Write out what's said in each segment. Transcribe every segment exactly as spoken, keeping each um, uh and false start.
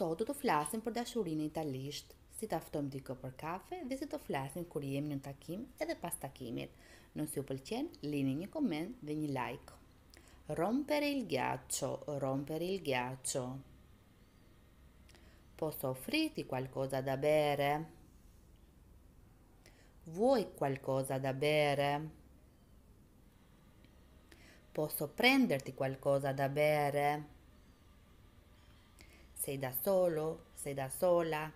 Sot do të flasim për dashurinë italisht. Si ta ftojmë dikë për kafe dhe si të flasim kur jemi në takim edhe pas takimit. Nëse ju pëlqen, lini një comment dhe një like. Rompere il ghiaccio, rompere il ghiaccio. Posso offrirti qualcosa da bere? Vuoi qualcosa da bere? Posso prenderti qualcosa da bere? Sei da solo? Sei da sola?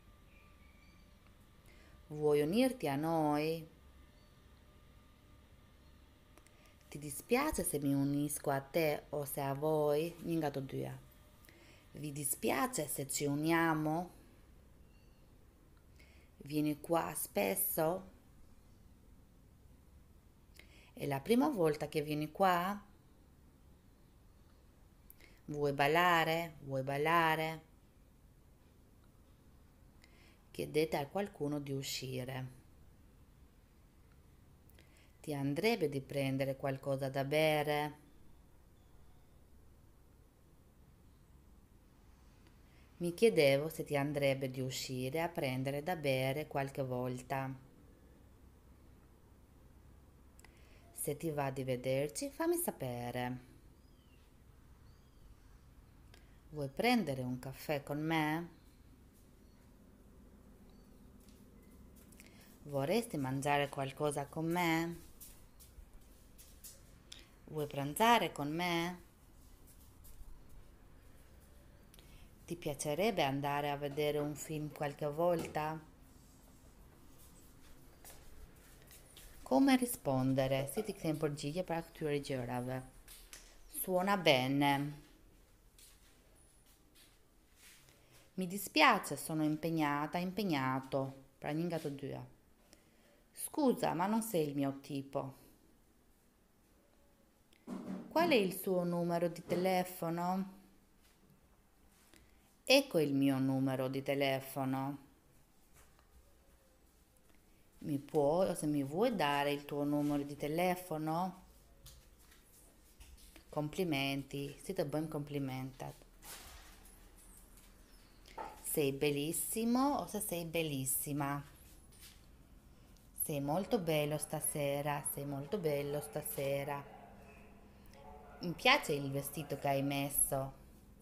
Vuoi unirti a noi? Ti dispiace se mi unisco a te o se a voi? Një nga të dyja. Vi dispiace se ci uniamo? Vieni qua spesso? È la prima volta che vieni qua? Vuoi ballare? Vuoi ballare? Chiedete a qualcuno di uscire. Ti andrebbe di prendere qualcosa da bere? Mi chiedevo se ti andrebbe di uscire a prendere da bere qualche volta. Se ti va di vederci, fammi sapere. Vuoi prendere un caffè con me? Vorresti mangiare qualcosa con me? Vuoi pranzare con me? Ti piacerebbe andare a vedere un film qualche volta? Come rispondere? Si të kthejmë përgjigje pra këtyre gjërave. Suona bene. Mi dispiace, sono impegnata, impegnato. Pra një nga të dyja. Scusa, ma non sei il mio tipo. Qual è il suo numero di telefono? Ecco il mio numero di telefono. Mi puoi o se mi vuoi dare il tuo numero di telefono? Complimenti, si të bëjmë complimentat. Sei bellissimo o se sei bellissima. Sei molto bello stasera, sei molto bello stasera. Mi piace il vestito che hai messo.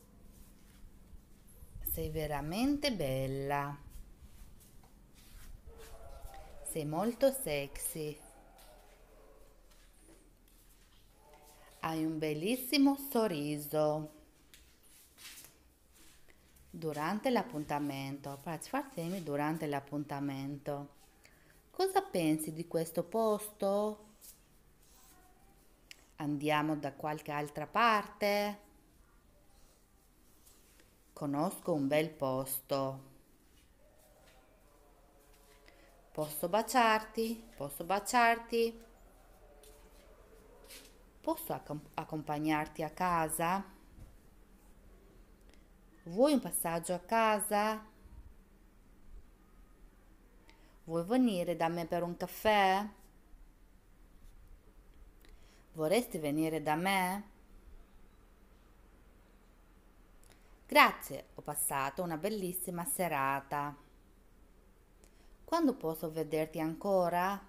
Sei veramente bella. Sei molto sexy. Hai un bellissimo sorriso. Durante l'appuntamento. Pra çfarë themi durante l'appuntamento? Cosa pensi di questo posto? Andiamo da qualche altra parte? Conosco un bel posto. Posso baciarti? Posso baciarti? Posso accom- accompagnarti a casa? Vuoi un passaggio a casa? Vuoi venire da me per un caffè? Vorresti venire da me? Grazie, ho passato una bellissima serata. Quando posso vederti ancora?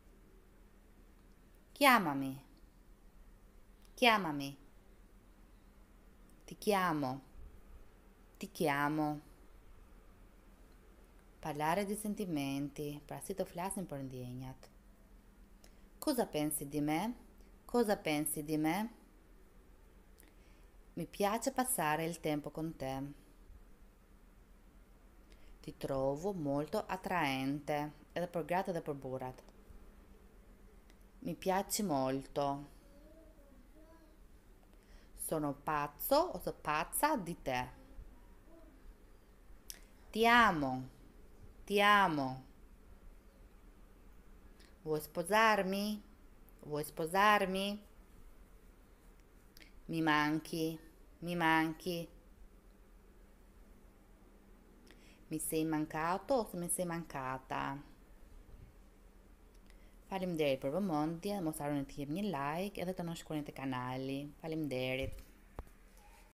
Chiamami. Chiamami. Ti chiamo. Ti chiamo. Parlare di sentimenti. Pra si të flasim për ndjenjat. Cosa pensi di me? Cosa pensi di me? Mi piace passare il tempo con te. Ti trovo molto attraente. Edhe për gratë edhe për burrat. Mi piaci molto. Sono pazzo ose pazza di te. Ti amo. Ti amo. Vuoi sposarmi? Vuoi sposarmi? Mi manchi. Mi manchi. Mi sei mancato ose mi sei mancata? Faleminderit për vëmendjen, mos harroni të jepni një like edhe të na shkruani te kanali. Faleminderit.